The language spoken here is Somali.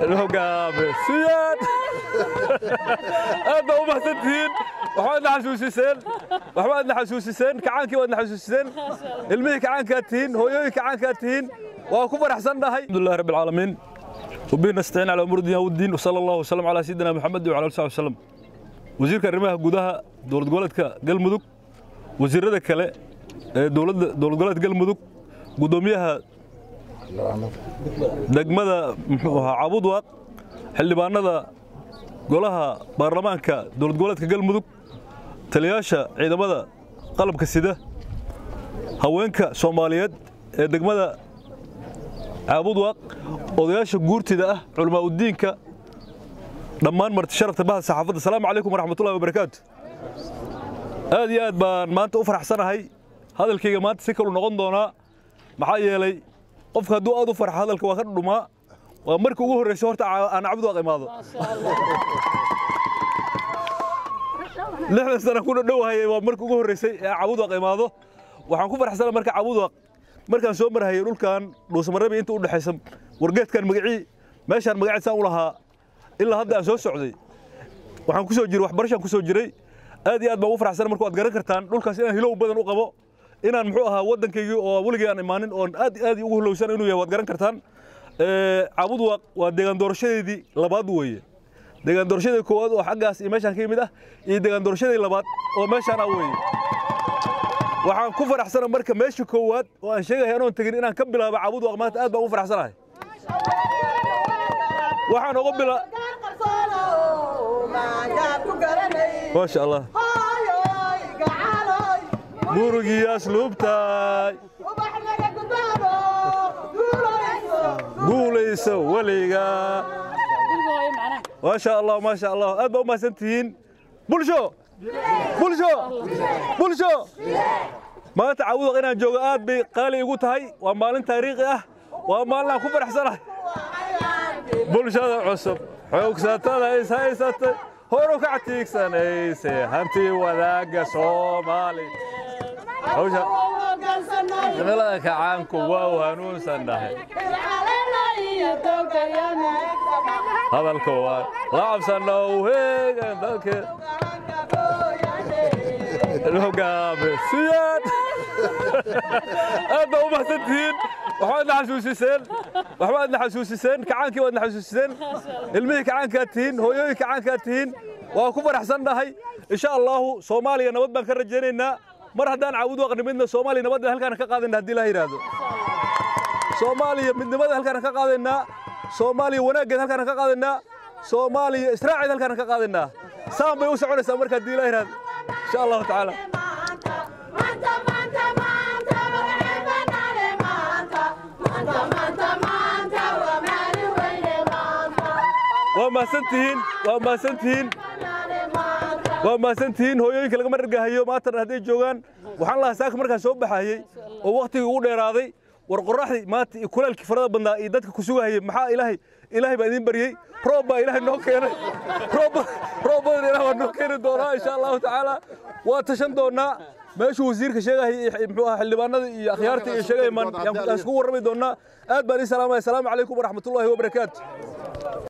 الهجامة سياد هذا هو محسنتين وحنا حسوسين وحنا حسوسين كعانكي وحنا حسوسين المي كعانكاتين هويوي كعانكاتين وكبر أحسن هاي الحمد لله رب العالمين وبين نستعين على أمور الدنيا والدين وصلى الله وسلم على سيدنا محمد وعلى آله وسلم وزير كرمها جودها دولة جولتك قلمدك وزير ذا كلا دولة جولت قلمدك قدوميها دقمدا عبود واق حلبانada golaha baarlamaanka dowlad goboleedka galmudug taliyaasha ciidamada qalabka sida haweenka Soomaaliyeed ee degmada عبود واق odayaasha guurtida ah culimo u diinka dhammaan marti sharafta bahda saxaafadda salaamu calaykum waraxmatullaahi wabarakaatu aad iyo aad baan maanta u faraxsanahay hadalkayga maanta si kale u noqon doonaa maxaa yeelay qofka hadduu aad u farxo hadalka waa ka dhumaa waa markii ugu horreysay horta aan cabud waaq imaado lixdan sano ku dhowahayay waa markii ugu horreysay ee cabud waaq imaado waxaan ku faraxsanahay marka cabud waaq markaan soo marayay dhulkan dhuusamareeb inta u dhaxaysa wargeedkan magacii meeshaan magaciisa u lahaa ilaa hadda aan soo socday waxaan ku soo jiray waxbarashaan ku soo jiray aad iyo aad baan u faraxsanahay markuu aad garan kartaan dhulkaas inaan hilow badan u qabo inaan muxuu ahaa waddankaygii oo weligii aan imaanin oo aad ugu hilowsan inuu yahay waad garan kartaan cabud waaq waa deegaan doorashadeedii labaad weeye deegaan doorashadii koowaad oo xaggaas iyo meeshaan ka yimid ah iyo deegaan doorashadii labaad oo meeshaan ah weeye waxaan ku faraxsanahay marka meeshii koowaad oo aan sheegay inaan tagin inaan ka bilaabo cabud waaq maanta aad baan u faraxsanahay waxaan uga bilaa ما شاء الله بورقي أسلوبتاي قولي سوليقا ما شاء الله ما شاء الله أبا ما سنتين بولشو بولشو بولشو ما تعودوا غير جوجات بقالي يقول هاي ومالين تاريخي ومالنا كفر حسنا بولشو عصب حوك ساتنا إيس سات هورو كعتيك سنيسي هانتي وذاك صومالي هوشا نلاك عنكم وهنون سنه هذا الكوار لعب سنه وهيك ذاك الهجامة سياد هذا هو محسنتين وحنا حسوسين كعانكي وحنا حسوسين المي كعانكاتين هويوي كعانكاتين وكبر أحسن هاي إن شاء الله صوماليا نبض بان كرجينا مر هدان عودوا أغني منا صوماليا نبض هل كان كقاضينا هدي لا يرادو صوماليا من نبض هل كان كقاضينا صوماليا وناقد هل كان كقاضينا صوماليا إسرائيل هل كان كقاضينا سام بيوسعون سامر كدي لا يرادو إن شاء الله تعالى وما سنتين هويك لقى مرة هيو ما ترى هذي جوان وحنا الله ساك مرة سوب بحاجي ووقت يقول راضي ورقراحي ما كل الكفرات بنا يدك كسوة هي محا إلهي بعدين بريء روبا إلهي نوكير روبا إلهي نوكير الدورة إن شاء الله تعالى وتشن دورنا ماشي وزير كشيء هي محوها حلبانا خيارتي شيء من يسكون ربي دورنا أدبر السلام عليكم ورحمة الله وبركاته